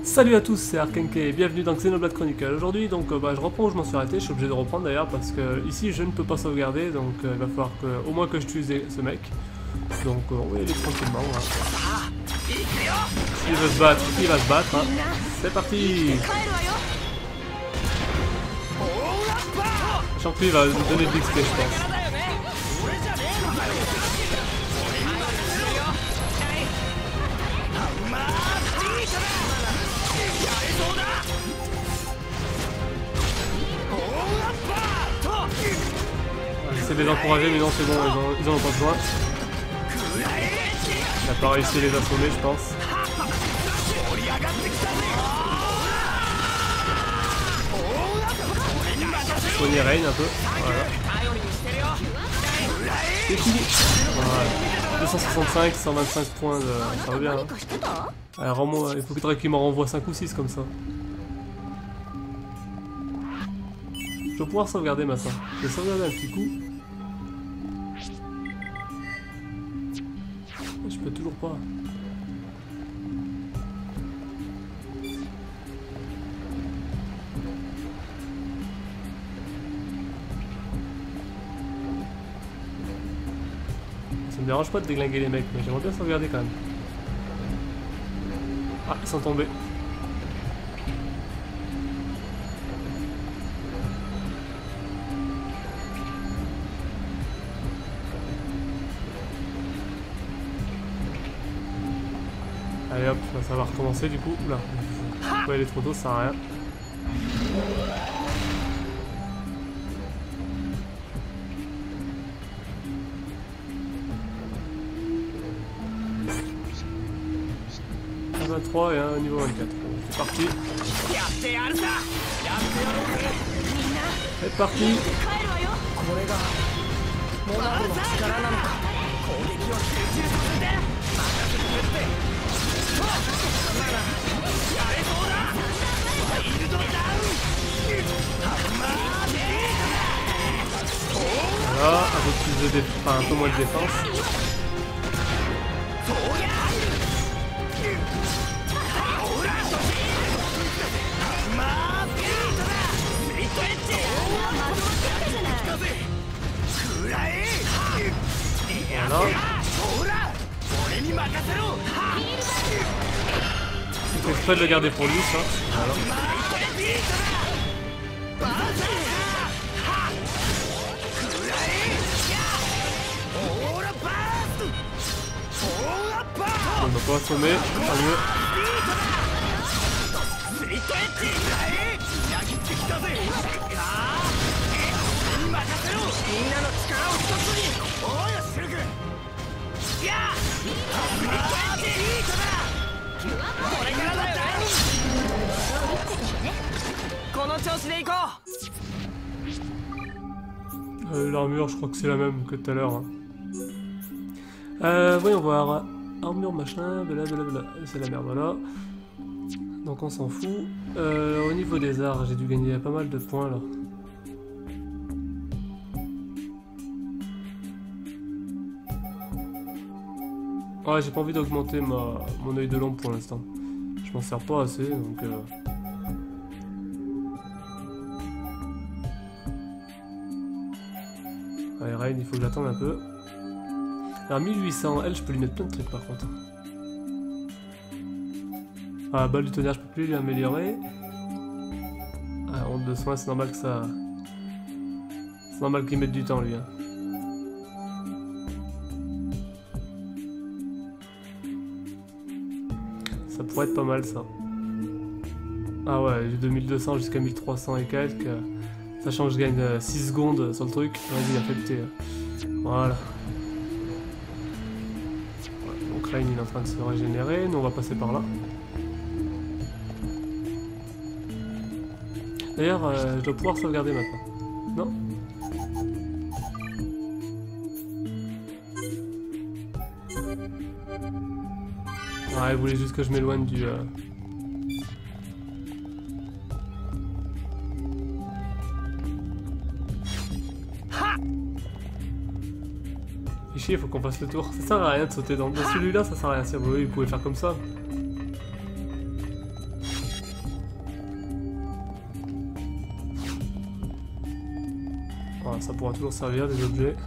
Salut à tous, c'est Arkenke et bienvenue dans Xenoblade Chronicle. Aujourd'hui donc je reprends où je m'en suis arrêté, je suis obligé de reprendre d'ailleurs parce que ici je ne peux pas sauvegarder, donc il va falloir que, au moins que je tue ce mec. Donc on va y aller tranquillement. Hein. S'il veut se battre, il va se battre. Hein. C'est parti. Sachant que lui il va me donner de l'XP je pense. J'essaie de les encourager mais non c'est bon, ils en ont pas besoin. Il n'a pas réussi à les assommer je pense. Soigner Rain un peu, voilà. C'est fini. Voilà. 265, 125 points de... ça va bien hein. Alors, il faudrait qu'il m'en renvoie 5 ou 6 comme ça. Je vais pouvoir sauvegarder maintenant. Je vais sauvegarder un petit coup. Je peux toujours pas. Ça me dérange pas de déglinguer les mecs, mais j'aimerais bien sauvegarder quand même. Ah, ils sont tombés. Allez hop, ça va recommencer du coup. Oula, faut aller trop tôt, ça sert à rien. Un 23 et un niveau 24. C'est parti. C'est parti. Voilà, un peu plus de défense, enfin un peu moins de défense. Voilà. C'est exprès de le garder pour lui ça. Voilà. On va pas assommer, tant mieux. L'armure, je crois que c'est la même que tout à l'heure. Hein. Voyons voir. Armure machin, blablabla. C'est la merde, voilà. Donc on s'en fout. Au niveau des arts, j'ai dû gagner pas mal de points là. Ouais, j'ai pas envie d'augmenter mon œil de lampe pour l'instant. Je m'en sers pas assez, donc... Allez, Rain, il faut que j'attende un peu. Alors 1800, elle, je peux lui mettre plein de trucs par contre. Ah, balle du tonnerre, je peux plus lui améliorer. Ah, honte de soin, c'est normal que ça... C'est normal qu'il mette du temps, lui. Hein. Ça pourrait être pas mal ça. Ah ouais, j'ai 2200 jusqu'à 1300 et quelques. Sachant que je gagne 6 secondes sur le truc. Vas-y, il a fait péter. Voilà. Ouais, donc Rain il est en train de se régénérer. Nous on va passer par là. D'ailleurs, je dois pouvoir sauvegarder maintenant. Non ? Ah, elle voulait juste que je m'éloigne du... Chier, faut qu'on fasse le tour. Ça sert à rien de sauter dans celui-là, ça sert à rien. Si vous pouvez faire comme ça. Voilà, ça pourra toujours servir des objets.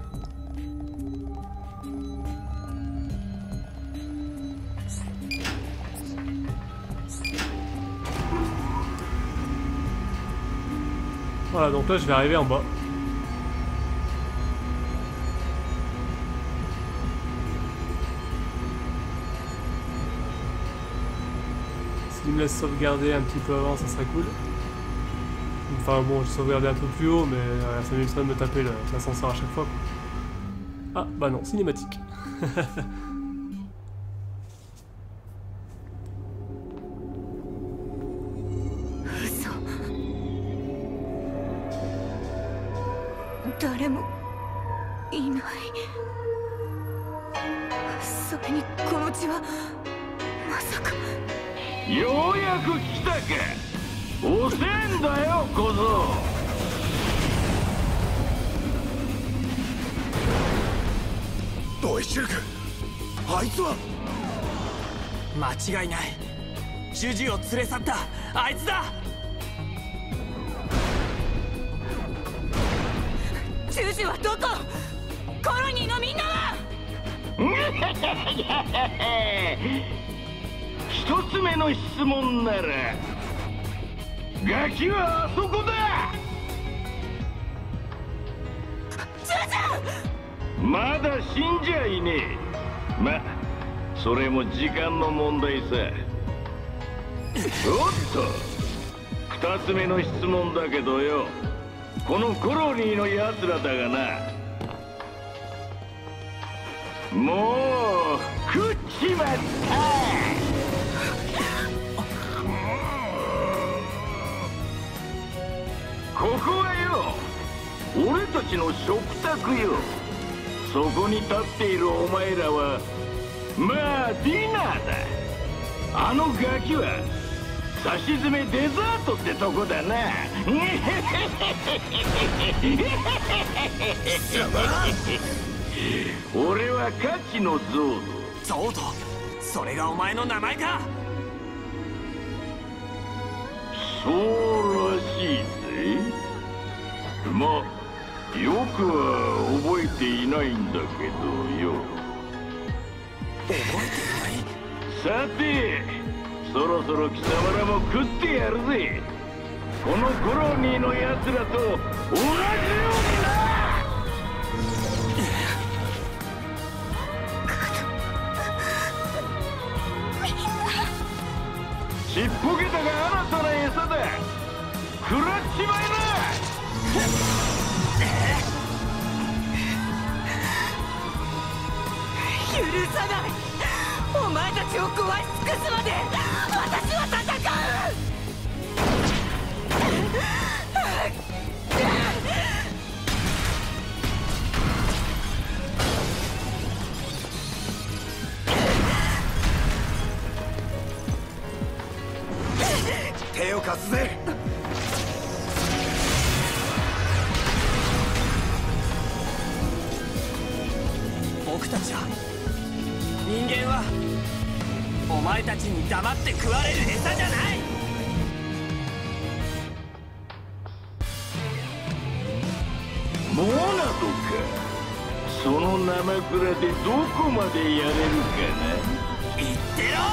Voilà, donc là je vais arriver en bas. S'il me laisse sauvegarder un petit peu avant, ça serait cool. Enfin bon, je sauvegardais un peu plus haut, mais ça m'éviterait de me taper l'ascenseur à chaque fois. Ah, bah non, cinématique. ようやく来たか。遅えんだよ小僧。 おいシルク、あいつは間違いない。ジュジュを連れ去ったあいつだ。 ジュジュはどこ？コロニーのみんなは？ 一つ目の質問なら、ガキはあそこだ。 ジュジュ！ まだ死んじゃいねえ。ま、それも時間の問題さ。おっと、二つ目の質問だけどよ、このコロニーのやつらだがな、もう食っちまった。ここはよ、俺たちの食卓よ。そこに立っているお前らはまあディナーだ。あのガキは差し詰めデザートってとこだな。俺は価値のゾウゾウド、それがお前の名前か。 そうらしいぜ。まあよくは覚えていないんだけどよ。 覚えてない？ さて、そろそろ貴様らも食ってやるぜ。このコロニーのやつらと同じようにな。ちっぽけたが新たな餌だ。食らっちまいな。 許さない。お前たちを壊し尽くすまで私は戦う。 手を貸すぜ。 僕たちは人間はお前たちに黙って食われる餌じゃない。 モナドか。その生蔵でどこまでやれるかな。 言ってろ。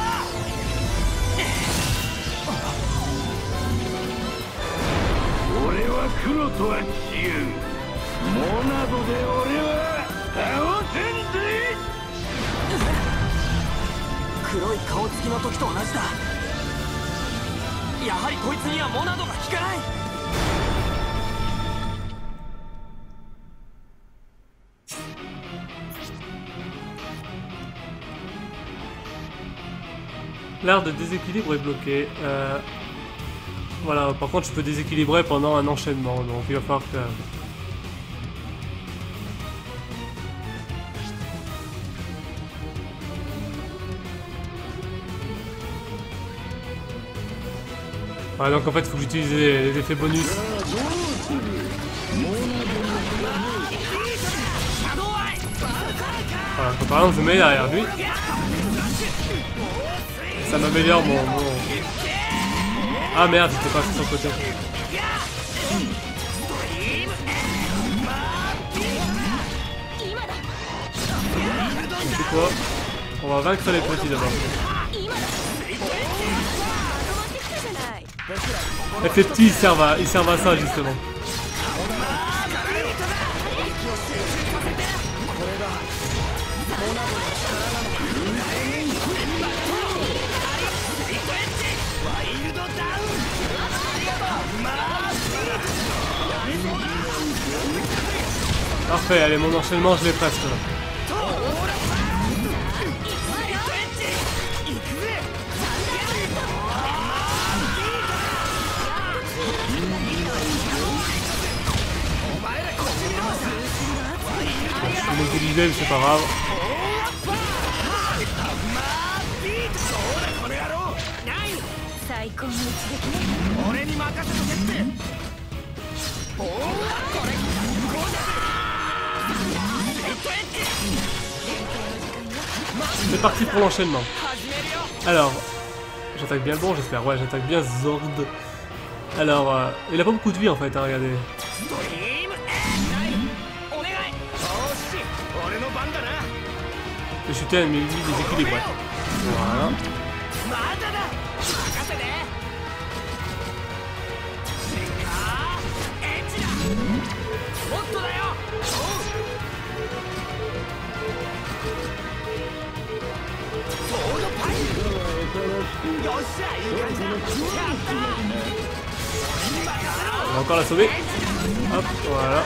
俺は黒とは違う。モナドで俺は倒せんぜ。 黒い顔つきの時と同じだ。やはりこいつにはモナドが効かない。 L'art de déséquilibre est bloqué. Voilà, par contre je peux déséquilibrer pendant un enchaînement, donc il va falloir que... Ouais, donc en fait il faut que j'utilise les effets bonus. Voilà, quand par exemple je mets derrière lui, ça m'améliore mon... Ah merde, j'étais pas sur son côté. quoi? On va vaincre les petits d'abord. Les petits ils servent à ça justement. Parfait, allez, mon enchaînement, je l'ai presque là. Je suis mobilisé, mais c'est pas grave. C'est parti pour l'enchaînement. Alors, j'attaque bien le bon, j'espère. Ouais, j'attaque bien Zord. Alors, il a pas beaucoup de vie en fait, hein, regardez. Je suis tellement déséquilibré. Voilà. On va encore la sauver. Hop, voilà.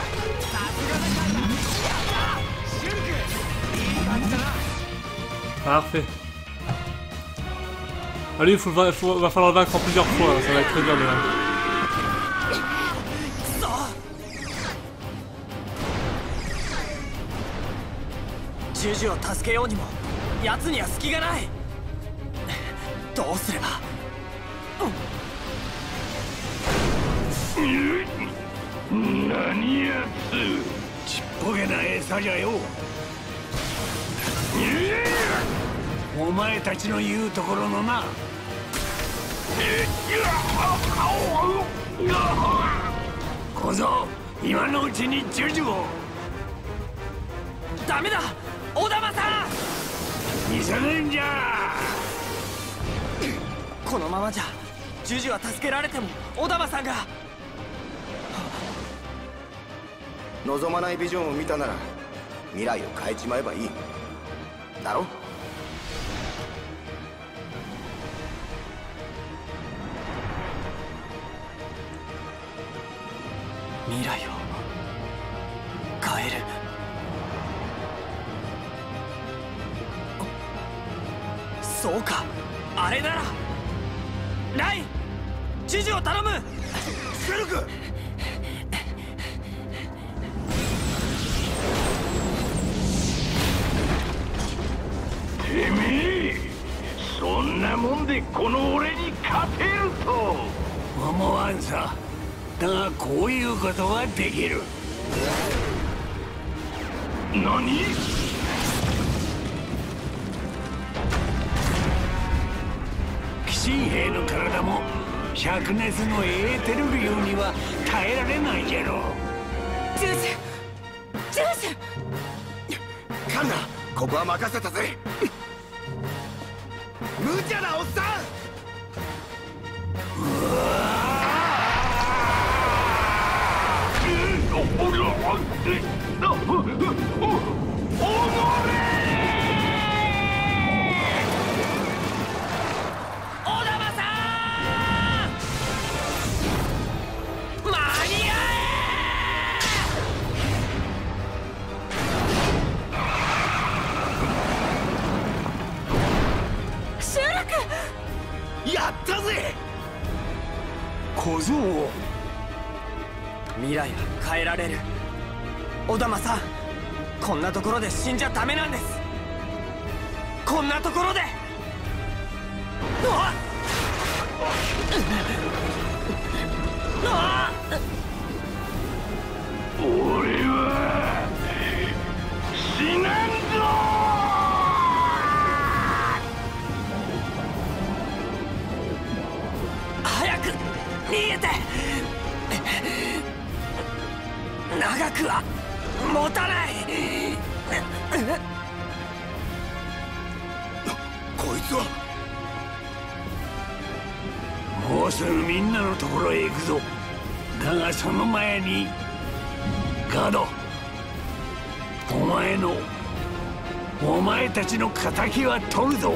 Parfait. Allez, va falloir le vaincre en plusieurs fois, hein. Ça va être très dur de vaincre. Jujuを助けようにも奴には隙がない。どうすれば。 何やつ、ちっぽけな餌じゃよ。お前たちの言うところのな。小僧、今のうちにジュジュを。 ダメだ、小玉さん。 急ぐんじゃ。 このままじゃジュジュは助けられても小玉さんが。 望まないビジョンを見たなら未来を変えちまえばいいだろ。 未来を変える。そうか、あれなら。ライ、ジュジュを頼む。 シュルク。 てめえ、そんなもんでこの俺に勝てると思わんさ。だがこういうことはできる。何？鬼神兵の体も灼熱のエーテル流には耐えられないじゃろう。 ジュースジュース。 カンナ、ここは任せたぜ。無茶なおっさん。やったぜ小僧。 未来は変えられる。小玉さん、こんなところで死んじゃダメなんです。こんなところで。 俺は死なんぞ。 早く逃げて。長くは持たない。 ぞ。 もうすぐみんなのところへ行くぞ。だがその前にガド、お前たちの敵は取るぞ。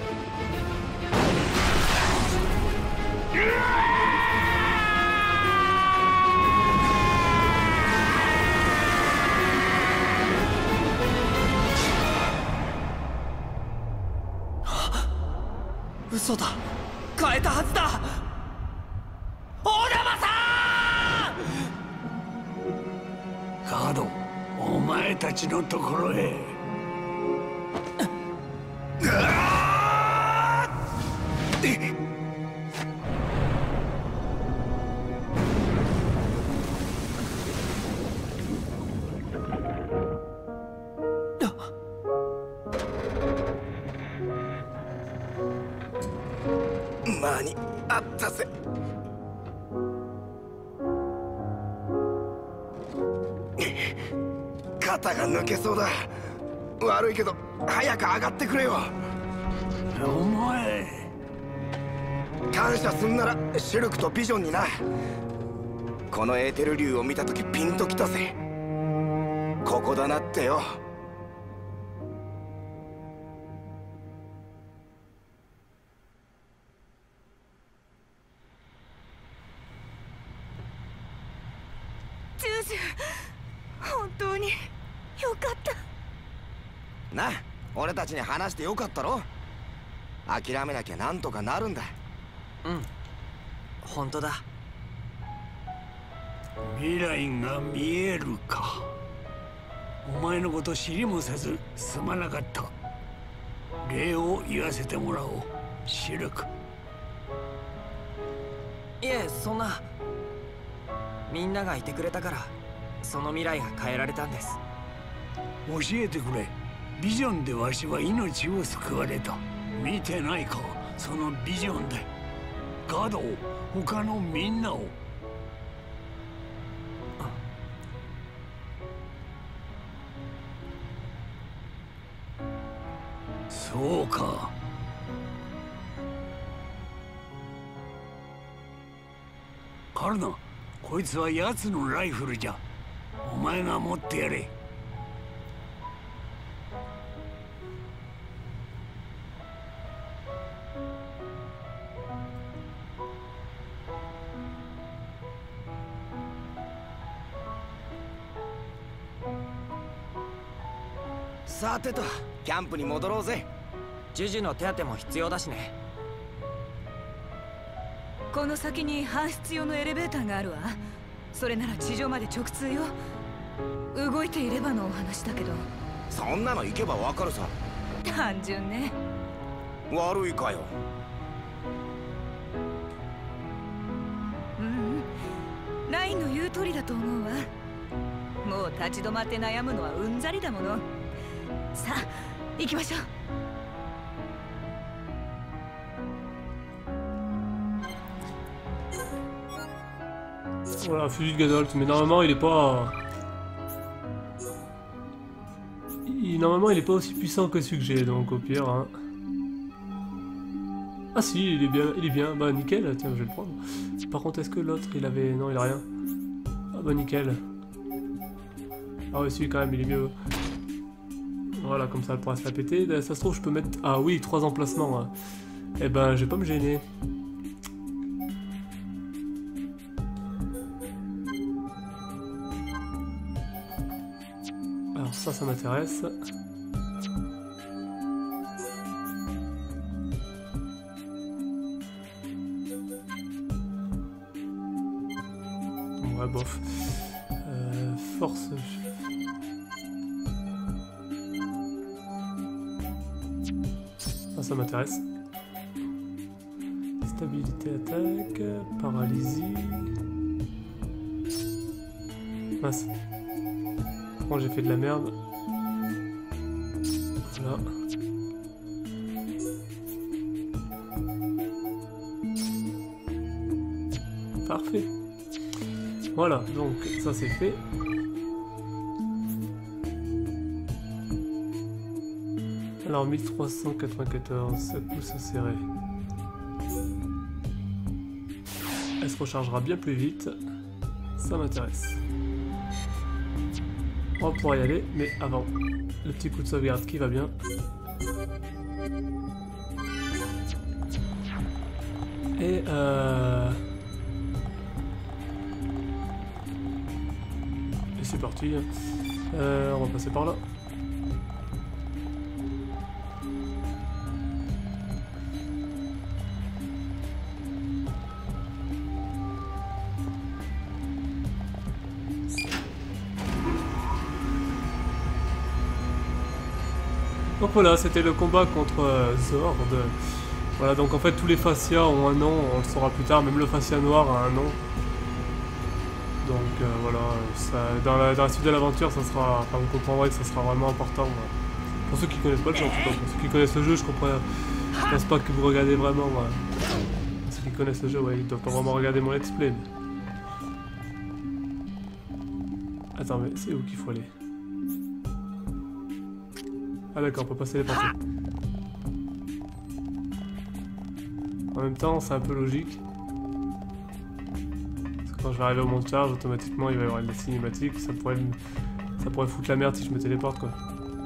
嘘だ、変えたはずだ。大玉さん、 ガド、お前たちのところへ。 間に合ったぜ。肩が抜けそうだ。悪いけど早く上がってくれよ。 お前、 感謝すんならシルクとビジョンにな。このエーテル竜を見た時ピンときたぜ。ここだなってよ。 ジュージュ、本当によかったな。俺たちに話してよかったろ。諦めなきゃなんとかなるんだ。 うん、本当だ。 未来が見えるか。お前のこと知りもせずすまなかった。礼を言わせてもらおう、シルク。 いえ、そんな。みんながいてくれたからその未来が変えられたんです。 教えてくれ。ビジョンでわしは命を救われた。見てないか、そのビジョンでガドを、他のみんなを。そうか。カルナ、こいつは奴のライフルじゃ。お前が持ってやれ。 さてと、キャンプに戻ろうぜ。 ジュジュの手当ても必要だしね。 この先に搬出用のエレベーターがあるわ。それなら地上まで直通よ。動いていればのお話だけど。 そんなの行けばわかるさ。 単純ね。 悪いかよ。 ラインの言う通りだと思うわ。もう立ち止まって悩むのはうんざりだもの。さあ行きましょう。 Voilà, fusil de Gadolf, mais normalement il est pas... Normalement il est pas aussi puissant que celui que j'ai, donc au pire... Hein. Ah si, il est bien, bah nickel, tiens je vais le prendre. Par contre est-ce que l'autre il avait... Non il a rien. Ah bah nickel. Ah ouais celui quand même il est mieux. Voilà, comme ça elle pourra se la péter. Ça se trouve je peux mettre... Ah oui, 3 emplacements. Hein. Eh ben je vais pas me gêner. Alors ça m'intéresse. Ouais bof. Force... Ça m'intéresse. Stabilité, attaque, paralysie. Mince. Bon, j'ai fait de la merde. Voilà. Parfait. Voilà, donc ça c'est fait. Alors 1394, ça pousse à serrer. Elle se rechargera bien plus vite. Ça m'intéresse. On va pouvoir y aller, mais avant, le petit coup de sauvegarde qui va bien. Et c'est parti. On va passer par là. Donc voilà, c'était le combat contre Zord. Voilà, donc en fait tous les fascias ont un nom, on le saura plus tard, même le fascia noir a un nom. Donc voilà, ça, dans la suite de l'aventure, ça sera, enfin vous comprendrez que ça sera vraiment important. Pour ceux qui connaissent pas le jeu, en tout cas, pour ceux qui connaissent le jeu, je pense pas que vous regardez vraiment. Ceux qui connaissent le jeu, ouais, ils doivent pas vraiment regarder mon let's play. Mais... Attends, mais c'est où qu'il faut aller? Ah d'accord, on peut passer les parties. En même temps, c'est un peu logique. Parce que quand je vais arriver au monde de charge, automatiquement il va y avoir des cinématiques. Ça pourrait foutre la merde si je me téléporte quoi.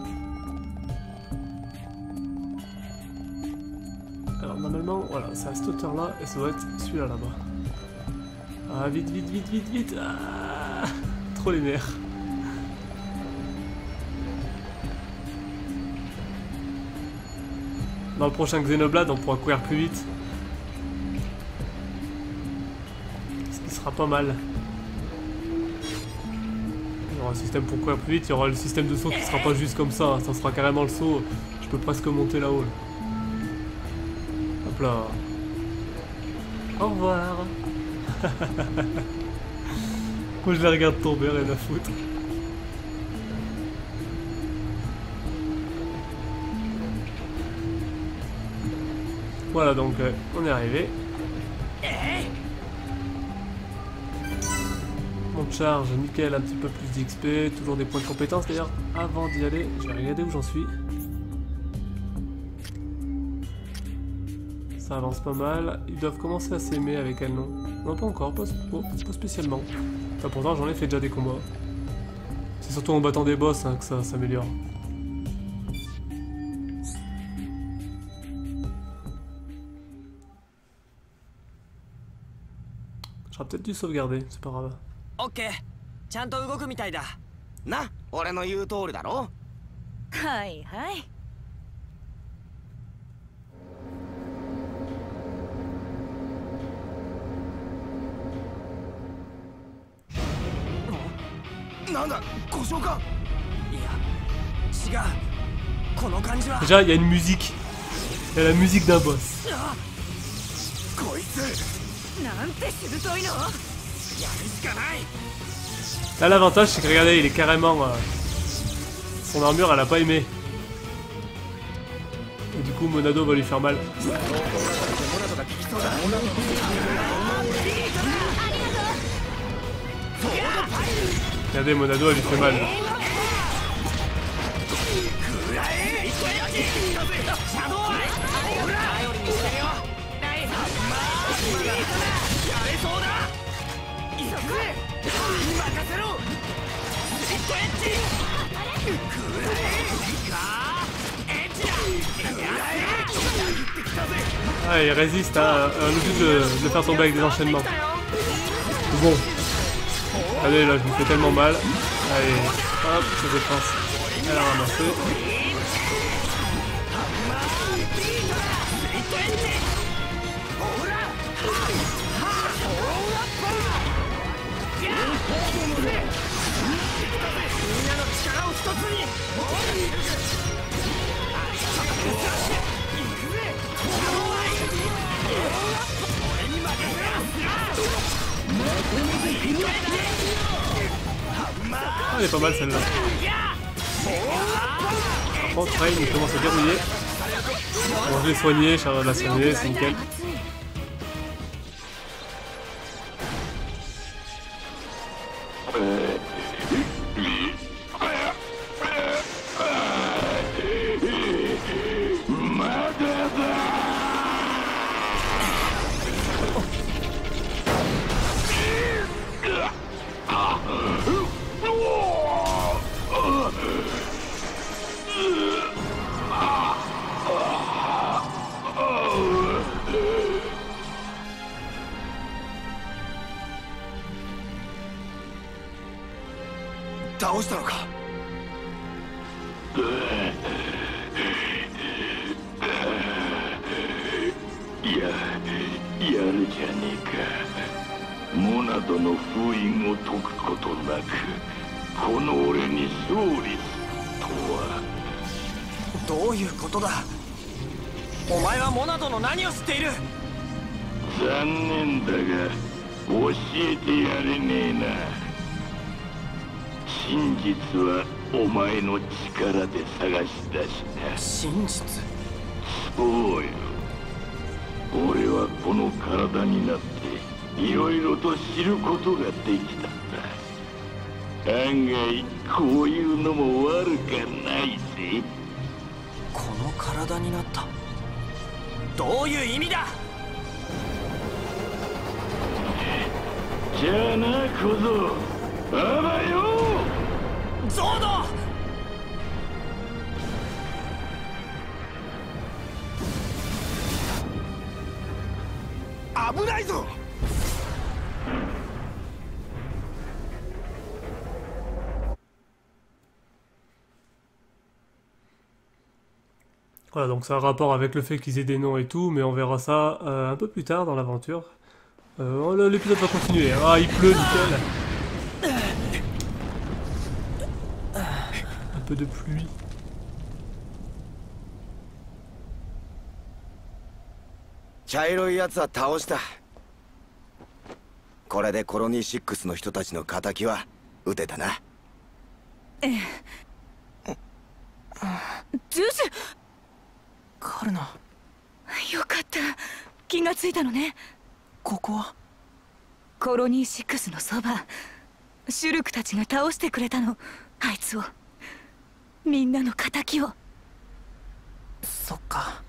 Alors normalement, voilà, c'est à cette hauteur là et ça doit être celui-là là-bas. Ah vite, vite, vite, vite, vite. Ah, trop les nerfs. Dans le prochain Xenoblade, on pourra courir plus vite. Ce qui sera pas mal. Il y aura un système pour courir plus vite, il y aura le système de saut qui sera pas juste comme ça, hein. Ça sera carrément le saut. Je peux presque monter là-haut. Là. Hop là. Au revoir. Moi je les regarde tomber, rien à foutre. Voilà, donc on est arrivé. On charge, nickel, un petit peu plus d'XP, toujours des points de compétence. D'ailleurs, avant d'y aller, je vais regarder où j'en suis. Ça avance pas mal. Ils doivent commencer à s'aimer avec elle, non? Non, pas encore, pas spécialement. Enfin, pourtant, j'en ai fait déjà des combats. C'est surtout en battant des boss hein, que ça s'améliore. J'aurais peut-être dû sauvegarder, c'est pas grave. Ok, ちゃんと動くみたいだ。 な、俺の言う通りだろ。 はいはい。 なんだ、故障か。 いや、違う。この感じは。 Déjà, il y a une musique. Il y a la musique d'un boss. こいつ。 なんてしぶといの。やるしかない。 Là, l'avantage, c'est que regardez, il est carrément. Son armure, elle a pas aimé. Et du coup, Monado va lui faire mal. Regardez, Monado, elle lui fait mal. Ah, il résiste à l'objet de le faire tomber avec des enchaînements. Bon. Allez, là, je me fais tellement mal. Allez, hop, sa défense. Elle a ramassé. Ah, elle est pas mal celle-là. Par contre, Rain il commence à verrouiller. Bon, je l'ai soigné, Charles l'a soigné, c'est nickel. 倒したのか。 やるじゃねえか。モナドの封印を解くことなくこの俺に勝利とは。 どういうことだ。お前はモナドの何を知っている。 残念だが教えてやれねえな。真実はお前の力で探し出した。 真実。 そうよ。俺はこの体になっていろいろと知ることができたんだ。案外こういうのも悪かないぜ。 この体になった。どういう意味だ。 じゃあな小僧、あばよ。 ゾード。 危ないぞ。 Voilà, donc ça a un rapport avec le fait qu'ils aient des noms et tout, mais on verra ça un peu plus tard dans l'aventure. L'épisode va continuer. Ah, il pleut, nickel. Un peu de pluie. Chairoi yatsuは倒した。これでコロニー6の人たちの敵は撃てたな。 ジュジカルナ。 ュ、よかった。気がついたのね。 ここはコロニー6のそば。シュルクたちが倒してくれたの。あいつを、みんなの敵を。 そっか。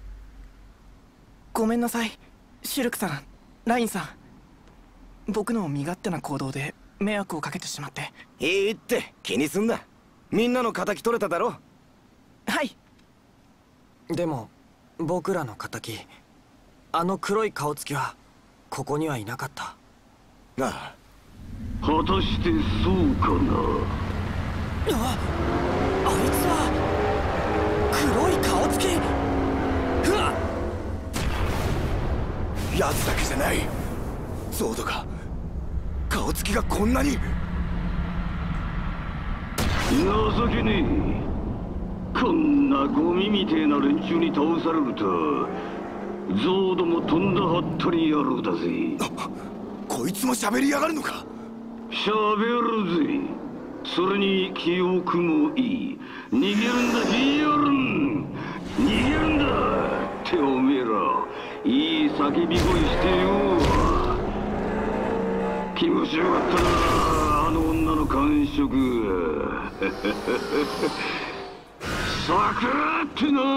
ごめんなさいシュルクさん、ラインさん。僕の身勝手な行動で迷惑をかけてしまって。 いいって気にすんな。みんなの敵取れただろ。 はい。でも僕らの敵、あの黒い顔つきはここにはいなかった。 なあ。 果たしてそうかな。 あいつは黒い顔つき。うわっ。 奴だけじゃない。ゾードが顔つきがこんなに。 情けねえ。こんなゴミみてえな連中に倒されるとゾードもとんだはったり野郎だぜ。 こいつも喋りやがるのか。 喋るぜ。それに記憶もいい。逃げるんだヒヨルン。逃げるんだっておめえらいい叫び声してよ。気持ちよかったなあの女の感触。桜ってな。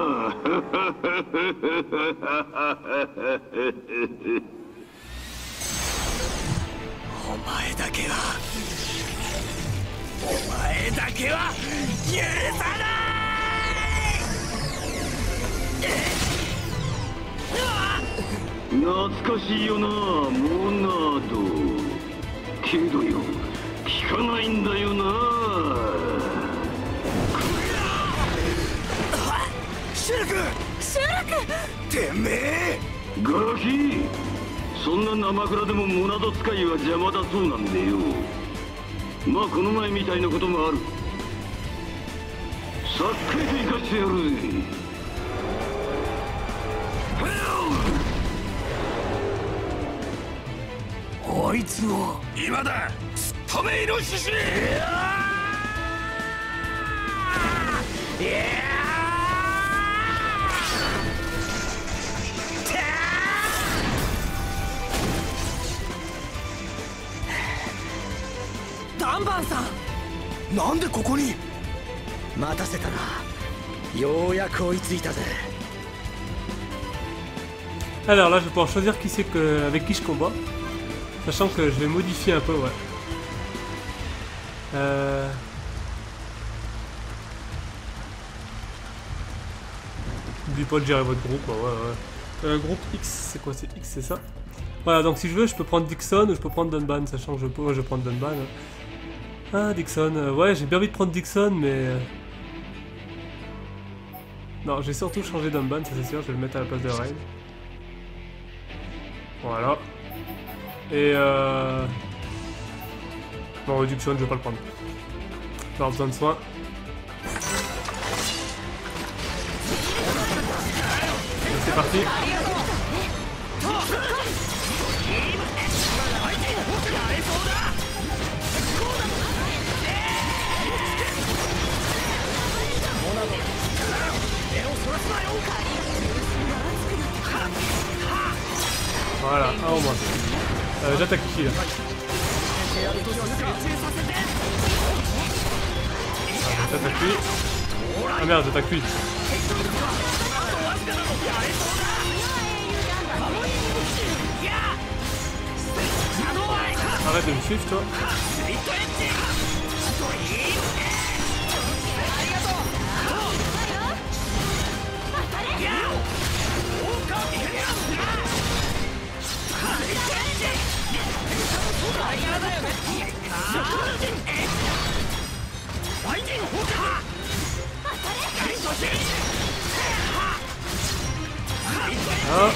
お前だけは許さない。 懐かしいよなモナード。けどよ聞かないんだよな。 シュルク。 シュルク。 てめえガキ、そんな生倉でもモナド使いは邪魔だそうなんでよ。まあこの前みたいなこともある。さっくりと生かしてやるぜ。 あいつを今だ。すっとめイノシシ。 ダンバンさん。 なんでここに。 待たせたな。ようやく追いついたぜ。 Alors là je vais pouvoir choisir qui c'est avec qui je combats. Sachant que je vais modifier un peu, ouais. N'oubliez pas de gérer votre groupe, ouais, ouais. Groupe X, c'est quoi? C'est X, c'est ça? Voilà, donc si je veux, je peux prendre Dixon ou je peux prendre Dunban, sachant que je peux prendre Dunban. Hein. Ah, Dixon. Ouais, j'ai bien envie de prendre Dixon, mais... Non, j'ai surtout changé d'Unban, ça c'est sûr. Je vais le mettre à la place de Rain. Voilà. Et bon, Dixon, je vais pas le prendre. Je vais avoir besoin de soins. C'est parti. Voilà, un au moins. J'attaque ici là. J'attaque lui. Ah merde, j'attaque lui. Arrête de me suivre, toi. Ah.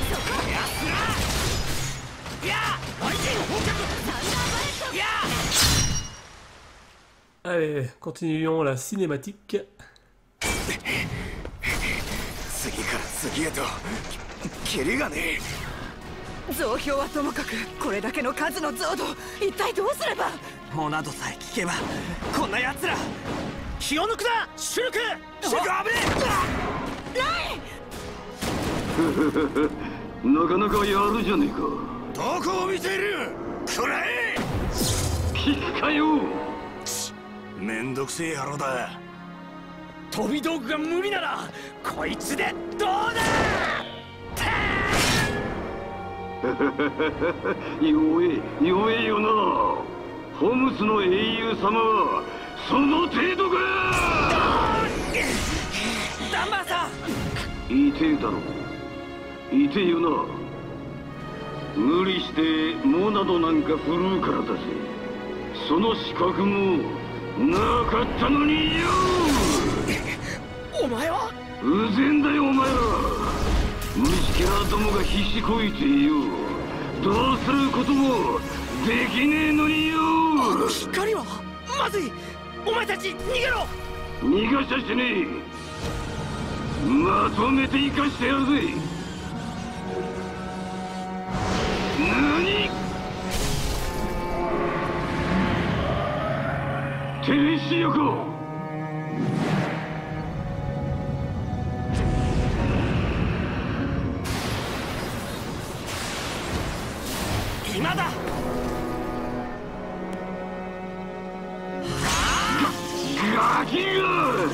Allez, continuons la cinématique. 次から次へとキリがねえ。 増票はともかくこれだけの数の増土一体どうすれば。 モナドさえ聞けばこんな奴ら気を抜くなシュルク。シュルク危ねえ。なかなかやるじゃねえか。 どこを見ている。くらえ。 聞くかよ。 めんどくせえ野郎だ。 え。飛び道具が無理ならこいつでどうだ。 弱えよな。ホムスの英雄様はその程度か。 ダンバーさん。 痛えだろ。痛えよな。無理してモナドなんか振るうからだぜ。その資格もなかったのによ。 お前はうぜんだよお前ら。虫キャラどもが必死こいてよ。どうすることもできねえのによ。 あの光はまずい。お前たち逃げろ。 逃がしちゃしねえ。まとめて生かしてやるぜ。何。天使横。 今だ。 ガキが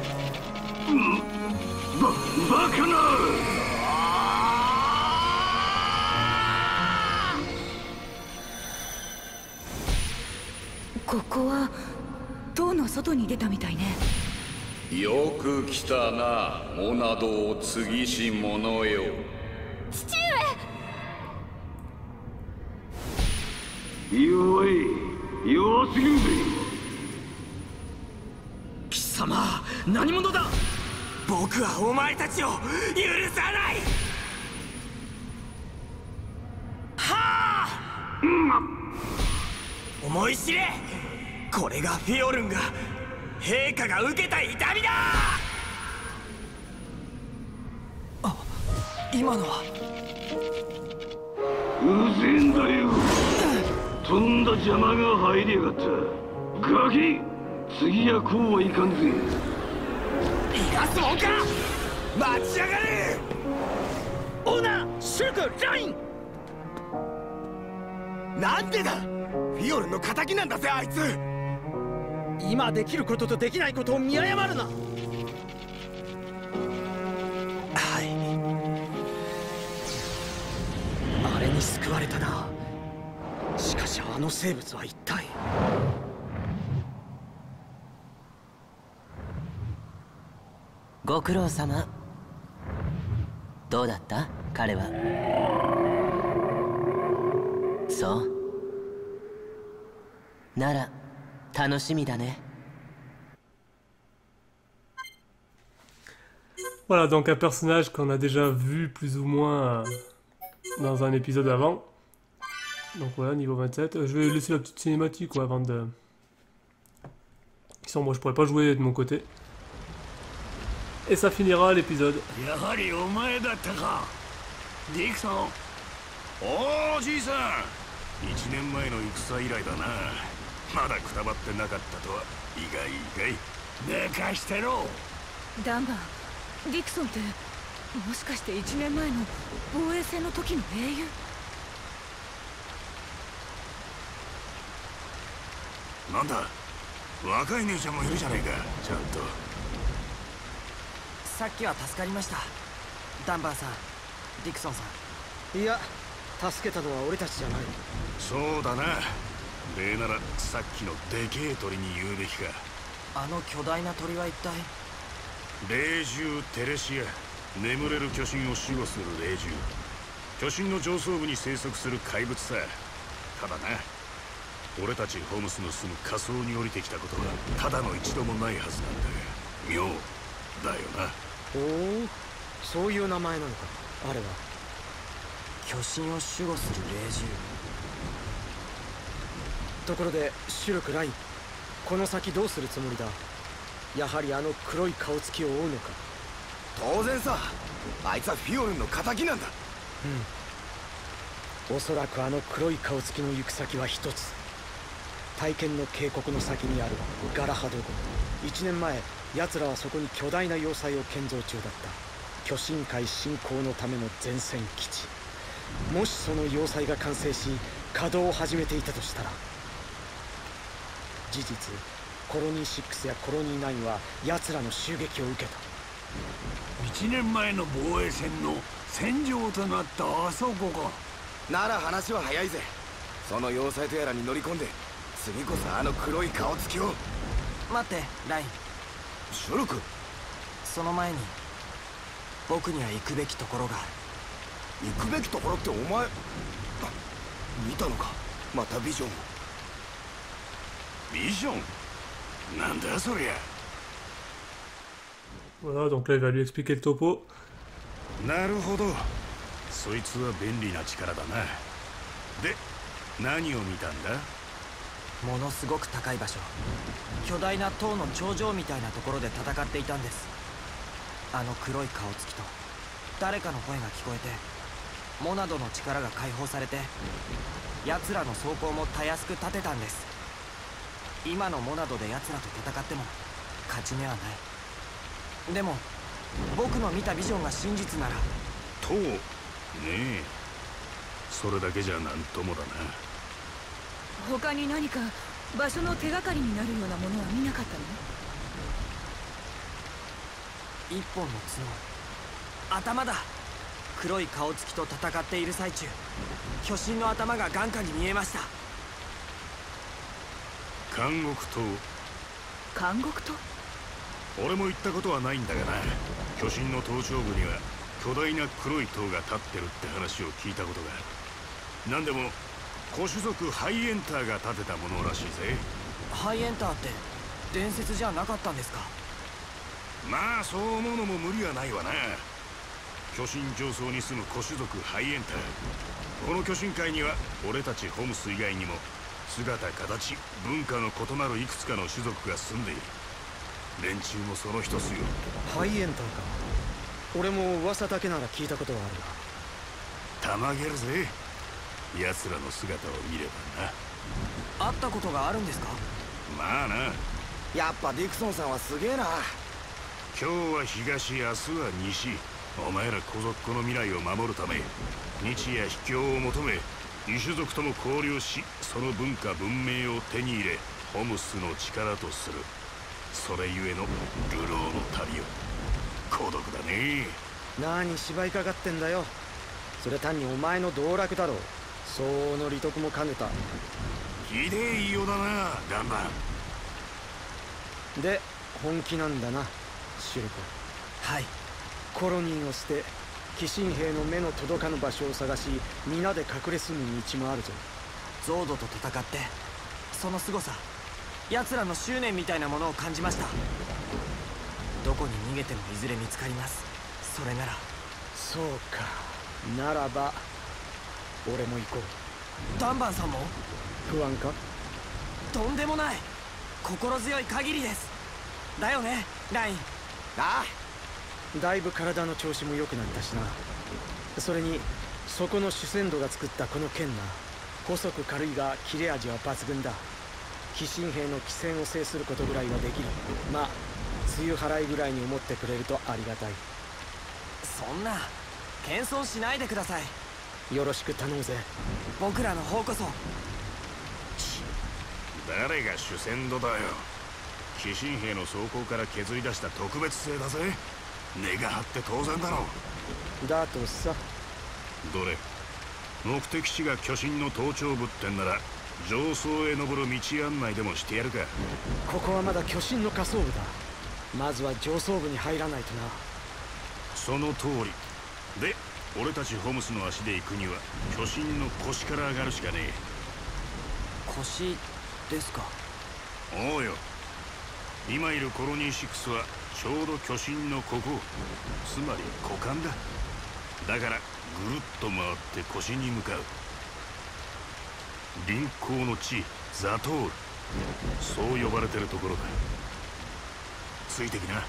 バカな。 ここは塔の外に出たみたいね。 よく来たな、モナドを継ぎし者よ。 父弱すぎるぜ。 貴様何者だ。僕はお前たちを許さない。はあ、思い知れ。これがフィオルンが陛下が受けた痛みだ。 あ、今のはうぜえんだよ。とんだ邪魔が入りやがった。ガキ、次はこうはいかんぜ。 逃がすもんか。待ちやがれ。オーナーシュルクライン。 なんでだ。フィオルンの仇なんだぜあいつ。 今できることとできないことを見誤るな。はい。あれに救われたな。しかしあの生物は一体。 ご苦労様。どうだった彼は。そうなら楽しみだね。 Voilà, donc un personnage qu'on a déjà vu plus ou moins dans un épisode avant. Donc voilà, niveau 27. Je vais laisser la petite cinématique quoi, avant de... Sinon moi je pourrais pas jouer de mon côté. Et ça finira l'épisode. やはりお前だったかディクソン。おおじいさん、1年前の戦以来だな。まだくたばってなかったとは意外意外。寝かしてろ。 ダンバー、ディクソンってもしかして1年前の防衛戦の時の英雄？ なんだ、若い姉ちゃんもいるじゃねえか、ちゃんと。 さっきは助かりました、ダンバーさん、ディクソンさん。 いや、助けたのは俺たちじゃない。 そうだな。礼ならさっきのでけえ鳥に言うべきか。 あの巨大な鳥は一体？ 霊獣テレシア、眠れる巨神を守護する霊獣。巨神の上層部に生息する怪物さ。ただな、俺たちホームスの住む仮想に降りてきたことはただの一度もないはずなんだが、妙だよな。 おお、そういう名前なのか、あれは。 巨神を守護する霊獣。 ところでシュルク・ライン、この先どうするつもりだ？やはりあの黒い顔つきを追うのか？ 当然さ、あいつはフィオルンの敵なんだ。 うん、おそらくあの黒い顔つきの行く先は一つ。大剣の渓谷の先にあるガラハド湖。1年前、奴らはそこに巨大な要塞を建造中だった。巨神界侵攻のための前線基地。もしその要塞が完成し稼働を始めていたとしたら、事実コロニー6やコロニー9は奴らの襲撃を受けた。 1年前の防衛戦の戦場となったあそこか。 なら話は早いぜ。その要塞とやらに乗り込んで、次こそあの黒い顔つきを。 待って、ライン。 シュルク。 その前に僕には行くべきところがある。 行くべきところってお前見たのか、またビジョンを。 ビジョンなんだそりゃ。 Voilà, donc là il va lui expliquer le topo. なるほど、そいつは便利な力だな。で、何を見たんだ？ ものすごく高い場所、巨大な塔の頂上みたいなところで戦っていたんです。あの黒い顔つきと誰かの声が聞こえて、モナドの力が解放されて、奴らの装甲もたやすく立てたんです。今のモナドで奴らと戦っても勝ち目はない。でも僕の見たビジョンが真実なら。 とねえ、それだけじゃなんともだな。 他に何か場所の手がかりになるようなものは見なかったの？ 一本の角、頭だ。黒い顔つきと戦っている最中、巨神の頭が眼下に見えました。 監獄島。 監獄島？ 俺も行ったことはないんだがな。巨神の頭頂部には巨大な黒い塔が立ってるって話を聞いたことがある。なんでも古種族ハイエンターが建てたものらしいぜ。 ハイエンターって伝説じゃなかったんですか？ まあそう思うのも無理はないわな。巨神上層に住む古種族ハイエンター。この巨神界には俺たちホムス以外にも姿形文化の異なるいくつかの種族が住んでいる。連中もその一つよ。 ハイエンターか。俺も噂だけなら聞いたことはあるが。 たまげるぜ、奴らの姿を見ればな。 会ったことがあるんですか？ まあな。 やっぱディクソンさんはすげえな。 今日は東、明日は西。お前ら小族の未来を守るため、日夜秘境を求め異種族とも交流し、その文化文明を手に入れホムスの力とする。それゆえの流浪の旅よ。孤独だね。 何芝居かかってんだよ。それ単にお前の道楽だろう。相応の利得も兼ねた。 ひでえ言いようだな、ガンバン。で本気なんだな、シュルク。 はい。 コロニーを捨て、鬼神兵の目の届かぬ場所を探し、皆で隠れ住む道もあるぞ。 ゾードと戦ってその凄さ奴らの執念みたいなものを感じました。どこに逃げてもいずれ見つかります。それなら。 そうか、ならば俺も行こう。 ダンバンさんも？ 不安か？ とんでもない。心強い限りです。だよね、ライン。 ああ、 だいぶ体の調子も良くなったしな。それにそこの主戦度が作ったこの剣な、細く軽いが切れ味は抜群だ。鬼神兵の鬼戦を制することぐらいはできる。まあ梅雨払いぐらいに思ってくれるとありがたい。 そんな謙遜しないでください。 よろしく頼むぜ。 僕らの方こそ。 誰が主戦度だよ。鬼神兵の装甲から削り出した特別製だぜ。根が張って当然だろう。 だとさ。 どれ、目的地が巨神の頭頂部ってんなら上層へ登る道案内でもしてやるか。 ここはまだ巨神の下層部だ。まずは上層部に入らないとな。 その通りで、俺たちホムスの足で行くには巨神の腰から上がるしかねえ。 腰ですか？ おうよ。今いるコロニー6はちょうど巨神のここ、つまり股間だ。だからぐるっと回って腰に向かう。臨行の地、ザトール、そう呼ばれてるところだ。ついてきな。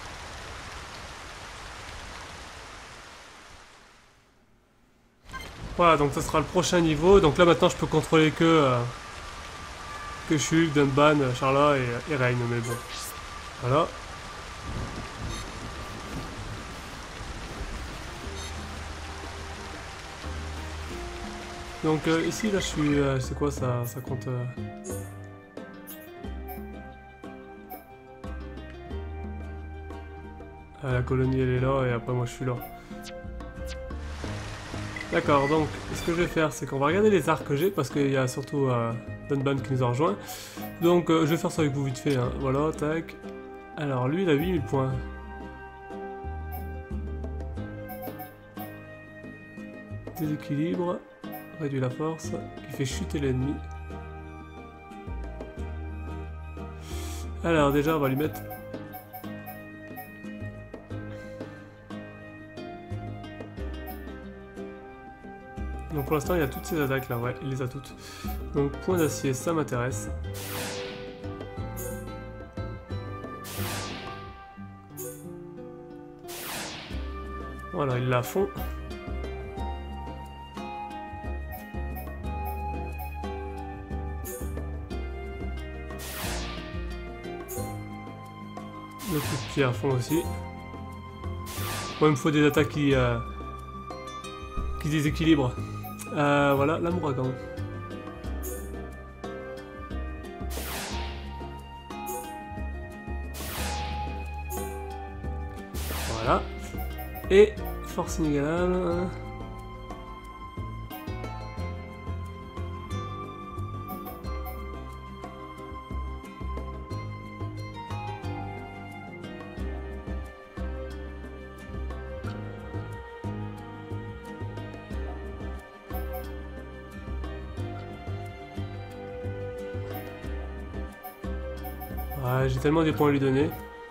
Voilà, donc ça sera le prochain niveau. Donc là maintenant je peux contrôler que Shulk, Dunban, Charla et Reign, mais bon. Voilà. Donc ici là je suis... c'est quoi ça? Ça compte... la colonie elle est là et après moi je suis là. D'accord, donc ce que je vais faire c'est qu'on va regarder les arcs que j'ai parce qu'il y a surtout Dunban qui nous a rejoint. Donc je vais faire ça avec vous vite fait, hein. Voilà, tac. Alors lui il a 8000 points. Déséquilibre, réduit la force, qui fait chuter l'ennemi. Alors déjà on va lui mettre... Donc pour l'instant il a toutes ces attaques là, ouais, il les a toutes. Donc point d'acier, ça m'intéresse. Voilà, il l'a à fond. Le coup de pied à fond aussi. Moi il me faut des attaques qui déséquilibrent. Voilà, l'amouragan. Voilà. Et force inégalable. Ouais, j'ai tellement des points à lui donner.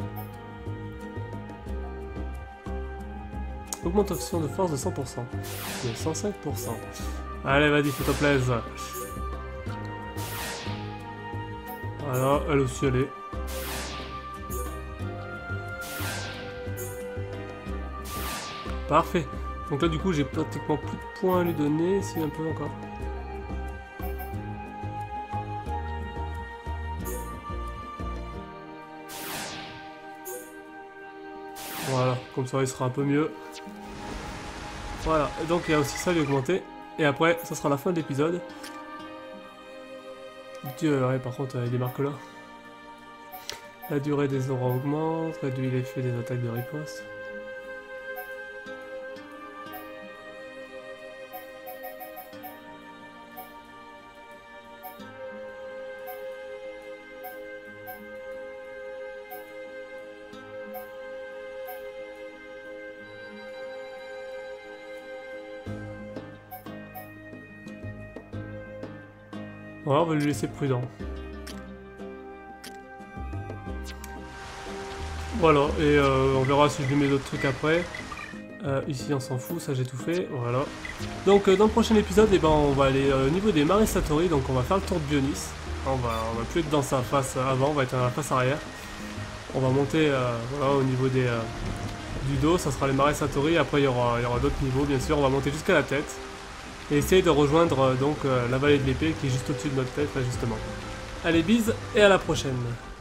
Augmentation de force de 100%. De 105%. Allez, vas-y, fais-toi plaisir. Voilà, elle aussi, elle est. Parfait. Donc là, du coup, j'ai pratiquement plus de points à lui donner. Si, un peu encore. Voilà, comme ça il sera un peu mieux. Voilà, et donc il y a aussi ça lui augmenter. Et après, ça sera la fin de l'épisode. Ouais, par contre, il démarque là. La durée des auras augmente, réduit l'effet des attaques de riposte. Ouais, on va lui laisser prudent. Voilà, et on verra si je lui mets d'autres trucs après. Ici on s'en fout, ça j'ai tout fait, voilà. Donc dans le prochain épisode, eh ben, on va aller au niveau des marais Satori, donc on va faire le tour de Bionis. On va plus être dans sa face avant, on va être dans la face arrière. On va monter voilà, au niveau des, du dos, ça sera les marais Satori, après il y aura d'autres niveaux bien sûr, on va monter jusqu'à la tête. Et essayer de rejoindre donc la vallée de l'épée qui est juste au-dessus de notre tête là justement. Allez, bise et à la prochaine.